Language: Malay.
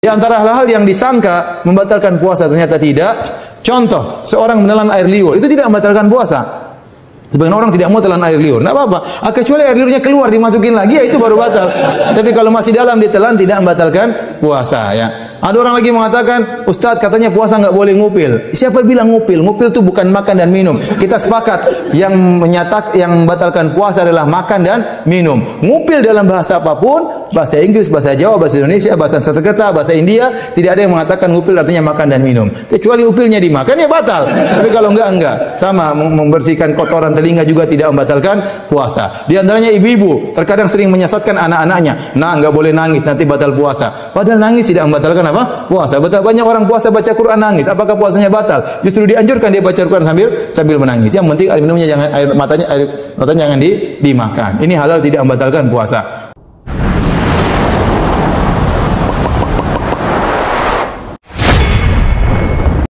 Di antara hal-hal yang disangka membatalkan puasa ternyata tidak. Contoh, seorang menelan air liur, itu tidak membatalkan puasa. Sebagian orang tidak mau telan air liur, tidak apa-apa. Kecuali air liurnya keluar, dimasukin lagi, ya itu baru batal. Tapi kalau masih dalam ditelan, tidak membatalkan puasa. Ya. Ada orang lagi mengatakan, Ustadz katanya puasa nggak boleh ngupil. Siapa bilang ngupil? Ngupil itu bukan makan dan minum. Kita sepakat yang membatalkan puasa adalah makan dan minum. Ngupil dalam bahasa apapun, bahasa Inggris, bahasa Jawa, bahasa Indonesia, bahasa Sanskerta, bahasa India, tidak ada yang mengatakan ngupil artinya makan dan minum. Kecuali upilnya dimakan ya batal. Tapi kalau enggak. Sama membersihkan kotoran telinga juga tidak membatalkan puasa. Di antaranya ibu-ibu terkadang sering menyesatkan anak-anaknya. Nah, enggak boleh nangis nanti batal puasa. Padahal nangis tidak membatalkan apa? Puasa. Betapa banyak orang puasa baca Quran nangis. Apakah puasanya batal? Justru dianjurkan dia baca Quran sambil menangis. Yang penting air minumnya jangan, air matanya jangan dimakan. Ini halal tidak membatalkan puasa.